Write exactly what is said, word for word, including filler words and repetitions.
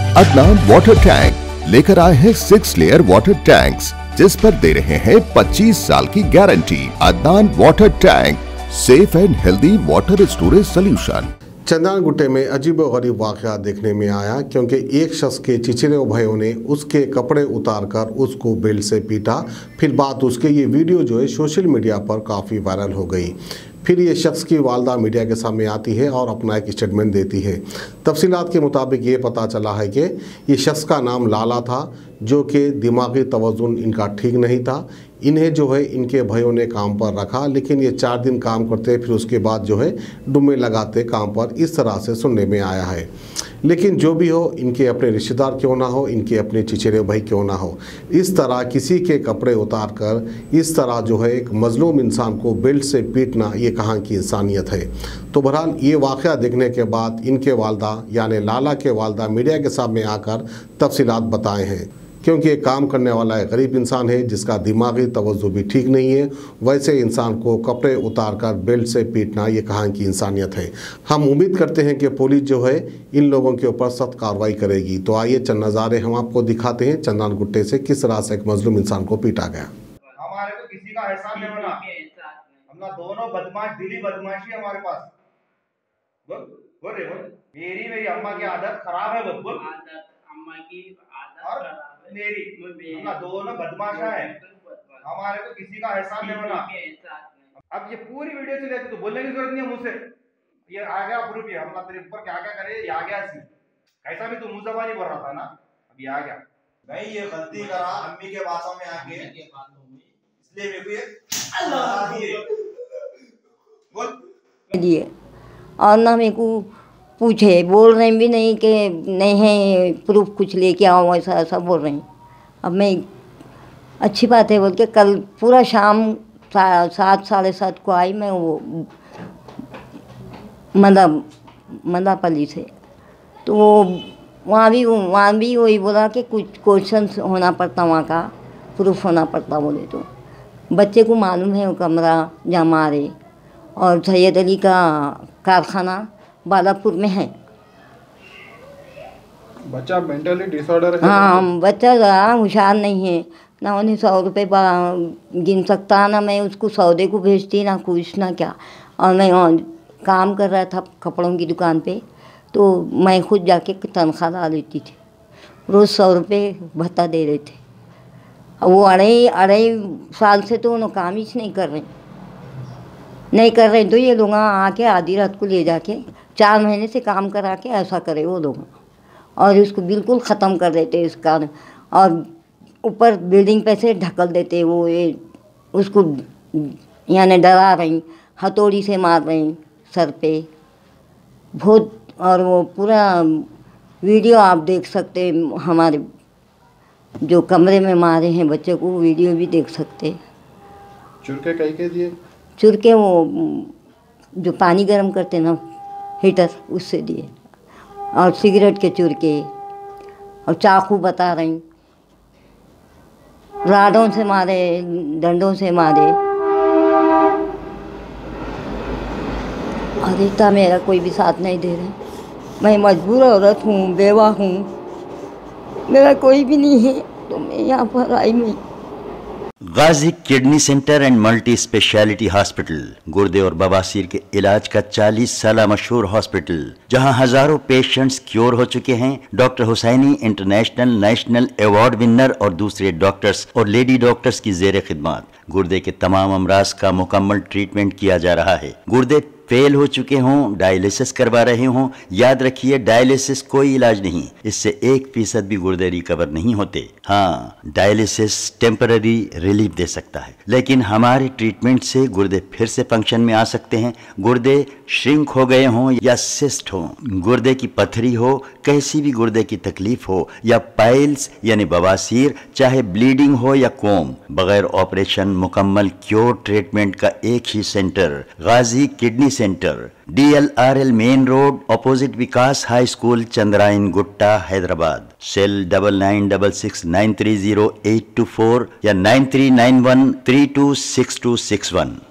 Adnan water tank लेकर आए हैं सिक्स लेयर वाटर टैंक्स जिस पर दे रहे हैं पच्चीस साल की guarantee. Adnan water tank, safe and healthy water storage solution. Chandrayangutta में अजीब व गरीब वाक़या देखने में आया क्योंकि एक शख्स के चिचरे भाइयों ने उसके कपड़े उतारकर उसको बेल्ट से पीटा। फिर बात उसके ये वीडियो जो है सोशल मीडिया पर काफ़ी वायरल हो गई। फिर ये शख्स की वालदा मीडिया के सामने आती है और अपना एक स्टेटमेंट देती है। तफसीलात के मुताबिक ये पता चला है कि ये शख्स का नाम लाला था, जो कि दिमागी तवज़ुन इनका ठीक नहीं था। इन्हें जो है इनके भाइयों ने काम पर रखा, लेकिन ये चार दिन काम करते फिर उसके बाद जो है डुम्मे लगाते काम पर, इस तरह से सुनने में आया है। लेकिन जो भी हो, इनके अपने रिश्तेदार क्यों ना हो, इनके अपने चिचरे भाई क्यों ना हो, इस तरह किसी के कपड़े उतार कर इस तरह जो है एक मजलूम इंसान को बेल्ट से पीटना, ये कहाँ की इंसानियत है। तो बहरहाल ये वाक़या देखने के बाद इनके वालदा यानी लाला के वालदा मीडिया के सामने आकर तफसीलात बताए हैं, क्योंकि एक काम करने वाला एक गरीब इंसान है जिसका दिमागी तवज्जो भी ठीक नहीं है। वैसे इंसान को कपड़े उतार कर बेल्ट से पीटना, ये कहाँ की इंसानियत है। हम उम्मीद करते हैं कि पुलिस जो है इन लोगों के ऊपर सख्त कार्रवाई करेगी। तो आइए चंद नज़ारे हम आपको दिखाते हैं चंद्रायन गुट्टे से किस तरह से एक मजलूम इंसान को पीटा गया। हमारे को किसी का एहसान नहीं बना, हम ना दोनों बदमाश, दिली बदमाशी हमारे पास। बोल बोल रे बोल। मेरी मेरी अम्मा की आदत खराब है, बोल बोल। अम्मा की आदत और खराब है, मेरी हम ना दोनों बदमाशा है, हमारे को किसी का एहसान नहीं बना। अब ये पूरी वीडियो चले तो बोलने की जरूरत नहीं है मुझसे, ये आ गया प्रूफ। ये हम ना तेरे ऊपर क्या क्या करे, ये आ गया सी। कैसा भी तू मुंह ज़बानी बोल रहा था ना, अब ये आ गया। नहीं ये गलती करा अम्मी के बातों में आके, इसलिए मेरे को ये अल्लाह दिए बोल दिए। और ना मेरे को पूछे, बोल रहे भी नहीं कि नहीं है प्रूफ कुछ लेके आओ, ऐसा ऐसा बोल रहे हैं। अब मैं अच्छी बात है बोल के कल पूरा शाम सात साढ़े सात को आई मैं वो मंदा मंदापल्ली से। तो वो वहाँ भी वहाँ भी वही बोला कि कुछ क्वेश्चन होना पड़ता, वहाँ का प्रूफ होना पड़ता। बोले तो बच्चे को मालूम है वो कमरा जहाँ मारे, और सैयद अली का कारखाना बालापुर में है। बच्चा मेंटली डिसऑर्डर है। हाँ, बच्चा ज़रा होशियार नहीं है ना, उन्हें सौ रुपये गिन सकता, ना मैं उसको सौदे को भेजती, ना कुछ ना क्या। और मैं काम कर रहा था कपड़ों की दुकान पे, तो मैं खुद जाके तनख्वाह ला लेती थी, रोज़ सौ रुपये भत्ता दे रहे थे। वो अढ़ाई अढ़ाई साल से तो उन्होंने काम ही नहीं कर रहे नहीं कर रहे तो ये लोग आके आधी रात को ले जाके चार महीने से काम करा के ऐसा करे वो लोग, और उसको बिल्कुल ख़त्म कर देते इसका। और ऊपर बिल्डिंग पे से ढकल देते वो, ये उसको यानी डरा रही, हथौड़ी से मार रही सर पे बहुत। और वो पूरा वीडियो आप देख सकते, हमारे जो कमरे में मारे हैं बच्चे को, वीडियो भी देख सकते। चुरके कई के दिए? चुरके वो जो पानी गर्म करते ना हीटर, उससे दिए, और सिगरेट के चुरके, और चाकू बता रही, राडों से मारे, डंडों से मारे। और इतना मेरा कोई भी साथ नहीं दे रहे। मैं मजबूर औरत हूँ, बेवा हूँ, मेरा कोई भी नहीं है, तो मैं यहाँ पर आई। मैं Ghazi kidney centre and multi speciality hospital, गुर्दे और बवासीर के इलाज का चालीस साल मशहूर हॉस्पिटल, जहां हजारों पेशेंट्स क्योर हो चुके हैं। Doctor Husaini international national award winner और दूसरे डॉक्टर्स और लेडी डॉक्टर्स की जेर खिदमत गुर्दे के तमाम अमराज का मुकम्मल ट्रीटमेंट किया जा रहा है। गुर्दे फेल हो चुके हों, डायलिसिस करवा रहे हों, याद रखिए डायलिसिस कोई इलाज नहीं, इससे एक फीसद भी गुर्दे रिकवर नहीं होते। हाँ, डायलिसिस टेम्पररी रिलीफ दे सकता है, लेकिन हमारे ट्रीटमेंट से गुर्दे फिर से फंक्शन में आ सकते हैं। गुर्दे श्रिंक हो गए हों या सिस्ट हो, गुर्दे की पथरी हो, कैसी भी गुर्दे की तकलीफ हो, या पाइल्स यानी बवासीर, चाहे ब्लीडिंग हो या कोम, बगैर ऑपरेशन मुकम्मल क्योर ट्रीटमेंट का एक ही centre, Ghazi kidney centre, D L R L main road, opposite Vikas high school, Chandrayangutta, Hyderabad. Cell double nine double six nine three zero eight two four या nine three nine one three two six two six one.